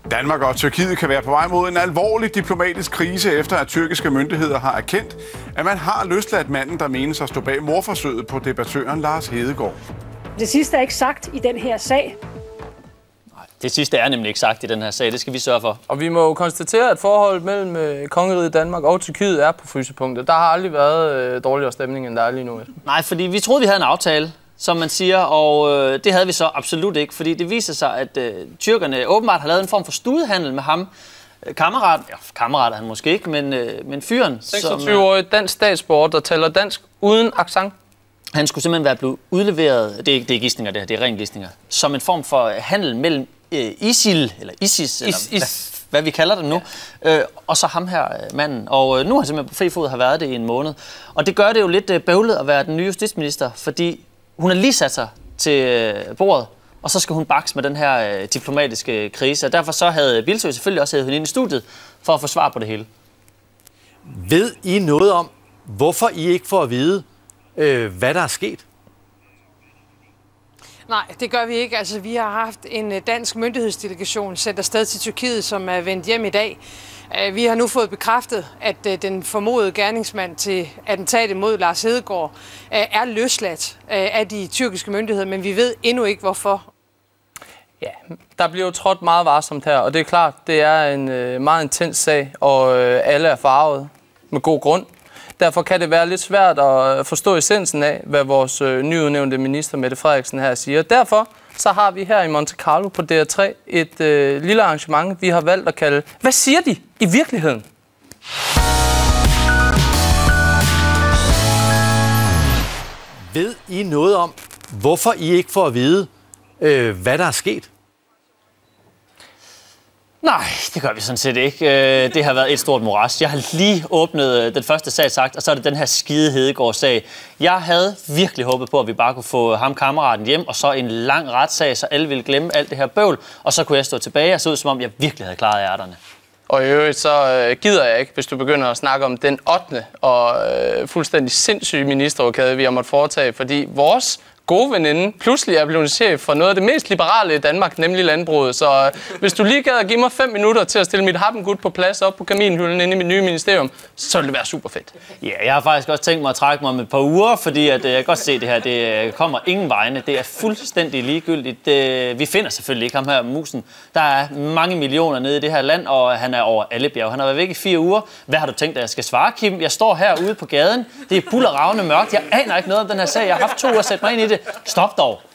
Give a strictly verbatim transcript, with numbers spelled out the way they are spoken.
Danmark og Tyrkiet kan være på vej mod en alvorlig diplomatisk krise, efter at tyrkiske myndigheder har erkendt, at man har løsladt manden, der menes at stå bag mordforsøget på debattøren Lars Hedegaard. Det sidste er ikke sagt i den her sag. Nej, det sidste er nemlig ikke sagt i den her sag. Det skal vi sørge for. Og vi må jo konstatere, at forholdet mellem Kongeriget Danmark og Tyrkiet er på frysepunktet. Der har aldrig været øh, dårligere stemning, end der er lige nu. Nej, fordi vi troede, vi havde en aftale, som man siger, og øh, det havde vi så absolut ikke, fordi det viser sig, at øh, tyrkerne åbenbart har lavet en form for studehandel med ham. Øh, kammerat, ja, kammerat er han måske ikke, men, øh, men fyren... seksogtyve-årig dansk statsborger, der taler dansk uden accent. Han skulle simpelthen være blevet udleveret, det er, det er gidsninger det her, det er ren gidsninger, som en form for handel mellem øh, ISIL, eller ISIS, eller is, is. Hvad, hvad vi kalder det nu, ja. øh, og så ham her øh, manden. Og øh, nu har han simpelthen på fri fod har været det i en måned. Og det gør det jo lidt øh, bøvlet at være den nye justitsminister, fordi hun har lige sat sig til øh, bordet, og så skal hun bakse med den her øh, diplomatiske krise. Og derfor så havde Bildsøe selvfølgelig også hævet hende ind i studiet for at få svar på det hele. Ved I noget om, hvorfor I ikke får at vide, øh, hvad der er sket? Nej, det gør vi ikke. Altså, vi har haft en dansk myndighedsdelegation sendt afsted til Tyrkiet, som er vendt hjem i dag. Vi har nu fået bekræftet, at den formodede gerningsmand til attentatet mod Lars Hedegaard er løsladt af de tyrkiske myndigheder, men vi ved endnu ikke, hvorfor. Ja, der bliver jo trådt meget varsomt her, og det er klart, det er en meget intens sag, og alle er farvet med god grund. Derfor kan det være lidt svært at forstå essensen af, hvad vores nyudnævnte minister Mette Frederiksen her siger. Derfor så har vi her i Monte Carlo på D R tre et øh, lille arrangement, vi har valgt at kalde "Hvad siger de i virkeligheden?" Ved I noget om, hvorfor I ikke får at vide, øh, hvad der er sket? Nej, det gør vi sådan set ikke. Det har været et stort moras. Jeg har lige åbnet den første sag sagt, og så er det den her skide Hedegaard-sag. Jeg havde virkelig håbet på, at vi bare kunne få ham kammeraten hjem, og så en lang retssag, så alle ville glemme alt det her bøvl, og så kunne jeg stå tilbage og se ud, som om jeg virkelig havde klaret ærterne. Og i øvrigt så gider jeg ikke, hvis du begynder at snakke om den ottende og øh, fuldstændig sindssyge ministerrokade, vi har måttet foretage, fordi vores gode veninde pludselig er blevet chef for noget af det mest liberale i Danmark, nemlig landbruget. Så øh, hvis du lige gad at give mig fem minutter til at stille mit happengud på plads op på kaminhylden inde i mit nye ministerium, så ville det være super fedt. Ja, jeg har faktisk også tænkt mig at trække mig om et par uger, fordi at, øh, jeg kan godt se det her, det kommer ingen vegne. Det er fuldstændig ligegyldigt. Det, vi finder selvfølgelig ikke ham her musen. Der er mange millioner nede i det her land, og han er over alle bjerge. Han har været væk i fire uger. Hvad har du tænkt, at jeg skal svare, Kim? Jeg står herude på gaden. Det er bullerravende mørkt. Jeg aner ikke noget om den her sag. Jeg har haft to uger at sætte mig ind i det. Stop dog.